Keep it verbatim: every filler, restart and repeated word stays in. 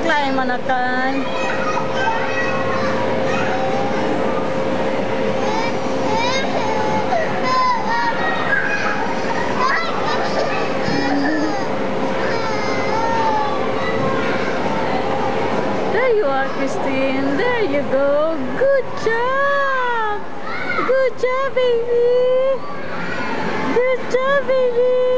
lain manakan. There you are, Christine. There you go. Good job. Good job, baby. Good job, baby.